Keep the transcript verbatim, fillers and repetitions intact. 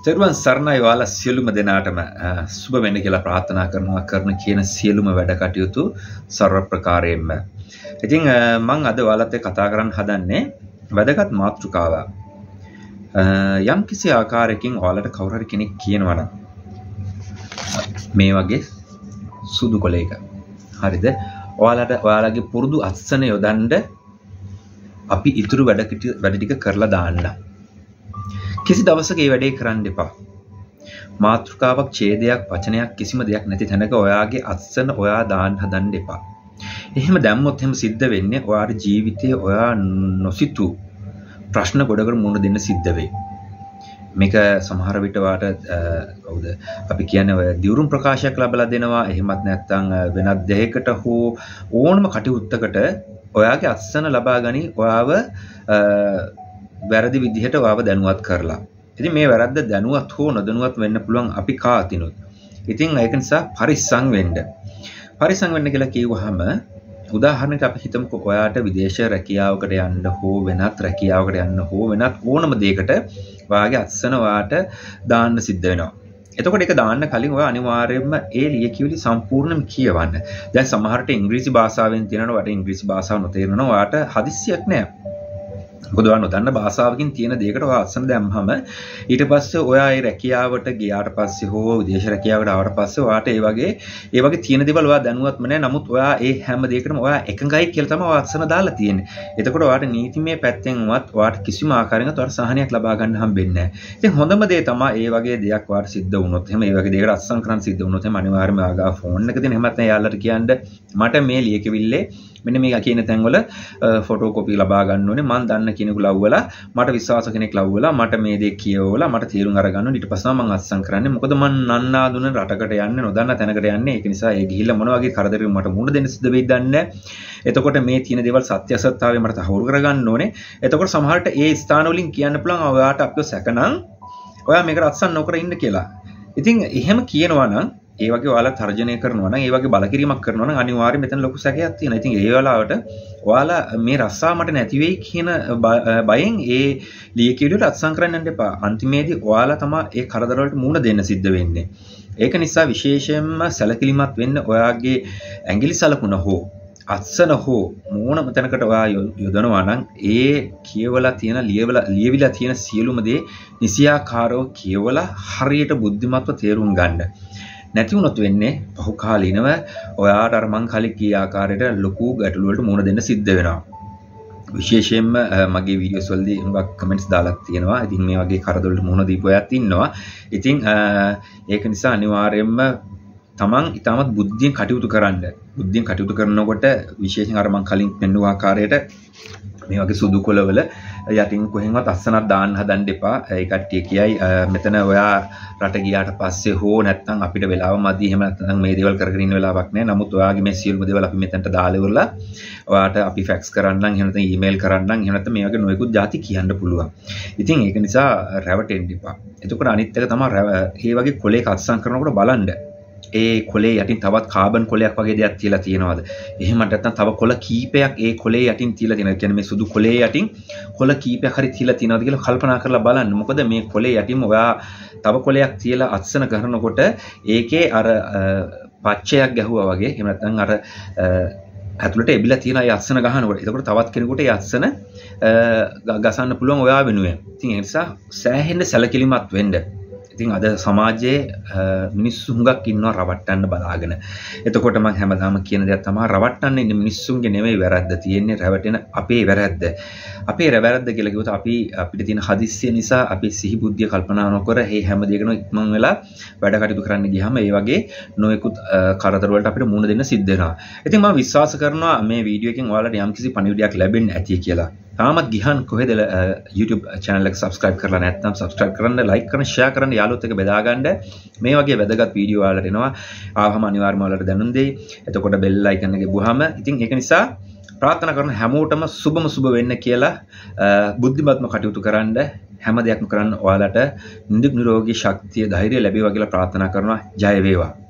තෙරුවන් සරණයි ඔයාලා සියලුම දෙනාටම සුබ වෙන්න කියලා ප්‍රාර්ථනා කරනවා කරන කියන සියලුම වැඩ කටයුතු ਸਰව ප්‍රකාරයෙන්ම. ඉතින් මම අද ඔයාලත් එක්ක කතා කරන්න හදන්නේ වැදගත් මාතෘකාවක්. යම් කිසි ආකාරයකින් ඔයාලට කවුරු හරි කෙනෙක් කියනවා නම් මේ වගේ සුදු කොලයක. හරිද? ඔයාලට ඔයාලගේ පුරුදු අත්සන යොදන්න අපි ඉතුරු වැඩ වැඩ ටික කරලා දාන්න. කිසි දවසක මේ වැඩේ කරන්න එපා. මාතෘකාවක්, ඡේදයක්, වචනයක් කිසිම දෙයක් නැති තැනක ඔයාගේ අත්සන ඔයා දාන්න හදන්න එපා. එහෙම දැම්මොත් එහෙම සිද්ධ වෙන්නේ ඔයාගේ ජීවිතයේ ඔයා නොසිතු ප්‍රශ්න ගොඩකට මුහුණ දෙන්න සිද්ධ වෙයි. මේක සමහර විට වාට කවුද අපි කියන්නේ ඔය දියුරුම් ප්‍රකාශයක් ලැබලා දෙනවා. එහෙමත් නැත්නම් වෙනත් දෙයකට හෝ ඕනම කටයුත්තකට ඔයාගේ අත්සන ලබා ගනි ඔයාව වැරදි විදිහට ඔයාව දැනුවත් කරලා. ඉතින් මේ වැරද්ද දැනුවත් හෝ නොදැනුවත් වෙන්න පුළුවන් අපි කාතිනුත්. ඉතින් ඒක නිසා පරිස්සම් වෙන්න. පරිස්සම් වෙන්න කියලා කිව්වහම උදාහරණයක් අපි හිතමුකෝ ඔයාට විදේශ රැකියාවකට යන්න හෝ වෙනත් රැකියාවකට යන්න හෝ වෙනත් ඕනම දෙයකට ඔයාගේ අත්සන ඔයාට දාන්න සිද්ධ වෙනවා. එතකොට ඒක දාන්න කලින් ඔයා අනිවාර්යයෙන්ම ඒ ලියකියවිලි සම්පූර්ණයෙන්ම කියවන්න. දැන් සමහරට ඉංග්‍රීසි භාෂාවෙන් තියෙනවා වට ඉංග්‍රීසි භාෂාව නොතේරෙනවා ඔයාට හදිස්සියක් නැහැ. මොකද ඔයා නොදන්න භාෂාවකින් තියෙන දෙයකට ඔයා අත්සන දැම්මම ඊට පස්සේ ඔයා ඒ රැකියාවට ගියාට පස්සේ හෝ විදේශ රැකියාවට ආවට පස්සේ ඔයාට ඒ වගේ ඒ වගේ තියෙන දේවල් ඔයා දැනුවත්ම නැහැ. නමුත් ඔයා ඒ හැම දෙයකටම ඔයා එකඟයි කියලා තමයි ඔයා අත්සන දාලා තියෙන්නේ. එතකොට ඔයාට නීතිමය පැත්තෙන්වත් ඔයාට කිසිම ආකාරයකට ඔයාට සහනයක් ලබා ගන්න හම්බෙන්නේ නැහැ. ඉතින් හොඳම දේ තමයි ඒ වගේ දෙයක් ඔයාට සිද්ධ වුණොත් එහෙම ඒ වගේ දෙයකට අත්සන් කරන්න සිද්ධ වුණොත් එහෙම අනිවාර්යයෙන්ම ආගා ෆෝන් එක දෙන එහෙමත් නැහැ යාළුවට කියන්න මට මේ ලියකවිල්ලේ මෙන්න මේ කියන තැන්වල ෆොටෝ කොපි ලබා ගන්න ඕනේ. මම දන්න කෙනෙකු ලව්වලා මට විශ්වාස කෙනෙක් ලව්වලා මට මේ දේ කියවලා මට තීරුම් අරගන්න ඕනේ. ඊට පස්සේ මම අත්සන් කරන්නේ. මොකද මම නන්නාඳුන රටකට යන්නේ නොදන්න තැනකට යන්නේ. ඒක නිසා ඒ ගිහිල්ලා මොන වගේ කරදරයක් මට මුහුණ දෙන්න සිද්ධ වෙයිද දන්නේ නැහැ. එතකොට මේ තියෙන දේවල් සත්‍ය අසත්‍යතාවය මට තහවුරු කරගන්න ඕනේ. එතකොට සමහරට ඒ ස්ථාන වලින් කියන්න පුළුවන් ඔයාට අපිව සැකනම් ඔයා මේකට අත්සන් නොකර ඉන්න කියලා. ඉතින් එහෙම කියනවා නම් ඒ වගේ ඔයාලා තර්ජනය කරනවා නම් ඒ වගේ බලකිරීමක් කරනවා නම් අනිවාර්යයෙන් මෙතන ලොකු සැකයක් තියෙනවා. ඉතින් ඒ වෙලාවට ඔයාලා මේ රස්සා මට නැති වෙයි කියන බයෙන් ඒ ලියකියවිලට අත්සන් කරන්න යන්න එපා. අන්තිමේදී ඔයාලා තමයි ඒ කරදර වලට මුහුණ දෙන්න සිද්ධ වෙන්නේ. ඒක නිසා විශේෂයෙන්ම සැලකිලිමත් වෙන්න ඔයාගේ ඇඟිලි සලකුණ හෝ අත්සන හෝ මොනම තැනකට ඔයා යොදනවා නම් ඒ කියවලා තියෙන ලියවලා ලියවිලා තියෙන සියලුම දේ නිසියාකාරව කියවලා හරියට බුද්ධිමත්ව තේරුම් ගන්න. නැති වුණොත් වෙන්නේ පහු කාලිනව ඔයාට අර මං කලින් කී ආකාරයට ලොකු ගැටලු වලට මුහුණ දෙන්න සිද්ධ වෙනවා. විශේෂයෙන්ම මගේ වීඩියෝස් වලදී හුඟක් කමෙන්ට්ස් දාලා තියෙනවා. ඉතින් මේ වගේ කරදර වලට මුහුණ දීපු අයත් ඉන්නවා. ඉතින් ඒක නිසා අනිවාර්යයෙන්ම තමන් ඊටමත් බුද්ධියෙන් කටයුතු කරන්න. බුද්ධියෙන් කටයුතු කරනකොට විශේෂයෙන් අර මං කලින් පෙන්වුව ආකාරයට මේ වගේ සුදු කොළවල යටින් කොහෙන්වත් අස්සනක් දාන්න හදන්න එපා. ඒ කට්ටිය කියයි මෙතන ඔයා රට ගියාට පස්සේ හෝ නැත්නම් අපිට වෙලාව මදි එහෙම නැත්නම් මේ දේවල් කරගෙන ඉන්න වෙලාවක් නැහැ. නමුත් ඔයාගේ මේ සියලුම දේවල් අපි මෙතනට දාලා ඉවරලා ඔයාට අපි ෆැක්ස් කරන්නම් එහෙම නැත්නම් ඊමේල් කරන්නම් එහෙම නැත්නම් මේ වගේ නොයෙකුත් ಜಾති කියන්න පුළුවන්. ඉතින් ඒක නිසා රැවටෙන්න එපා. එතකොට අනිත් එක තමයි මේ වගේ කොලයක අත්සන් කරනකොට බලන්න ඒ කොලේ යටින් තවත් කාබන් කොලයක් වගේ දෙයක් තියලා තියෙනවද? එහෙම නැත්නම් තව කොල කීපයක් ඒ කොලේ යටින් තියලා තියෙනවා. කියන්නේ මේ සුදු කොලේ යටින් කොල කීපයක් හරි තියලා තියෙනවද කියලා කල්පනා කරලා බලන්න. මොකද මේ කොලේ යටින් ඔයා තව කොලයක් තියලා අත්සන කරනකොට ඒකේ අර පච්චයක් ගැහුවා වගේ එහෙම නැත්නම් අර ඇතුළට එබිලා තියෙන අය අත්සන ගහනකොට එතකොට තවත් කෙනෙකුට ඒ අත්සන ගසන්න පුළුවන් ඔයා වෙනුවෙන්. ඉතින් ඒ නිසා සෑහෙන්න සැලකිලිමත් වෙන්න. ඉතින් අද සමාජයේ මිනිස්සු හුඟක් ඉන්නවා රවට්ටන්න බලාගෙන. එතකොට මම හැමදාම කියන දෙයක් තමයි රවට්ටන්න ඉන්න මිනිස්සුන්ගේ නෙමෙයි වැරද්ද තියෙන්නේ රැවටෙන අපේ වැරද්ද. අපේ වැරද්ද කියලා කිව්වොත් අපි අපිට තියෙන හදිස්සිය නිසා අපි සිහි බුද්ධිය කල්පනා නොකර මේ හැම දෙයකම ඉක්මන් වෙලා වැඩ කටයුතු කරන්න ගියාම ඒ වගේ නොයෙකුත් කරදර වලට අපිට මුහුණ දෙන්න සිද්ධ වෙනවා. ඉතින් මම විශ්වාස කරනවා මේ වීඩියෝ එකෙන් ඔයාලට යම්කිසි පණිවිඩයක් ලැබෙන්න ඇති කියලා. තාමත් ගිහන් කොහෙද YouTube channel එක subscribe කරලා නැත්නම් subscribe කරන්න, like කරන්න, share කරන්න, යාළුවොත් එක්ක බෙදා ගන්න. මේ වගේ වැදගත් වීඩියෝ ඔයාලට එනවා. ආවම අනිවාර්යයෙන්ම ඔයාලට දැනුම් දෙයි. එතකොට bell icon එක ගිහුවාම ඉතින් ඒක නිසා ප්‍රාර්ථනා කරන හැමෝටම සුබම සුබ වෙන්න කියලා බුද්ධිමත්ව කටයුතු කරන්න හැම දෙයක්ම කරන්න ඔයාලට නිරෝගී ශක්තිය ධෛර්යය ලැබේවා කියලා ප්‍රාර්ථනා කරනවා. ජය වේවා.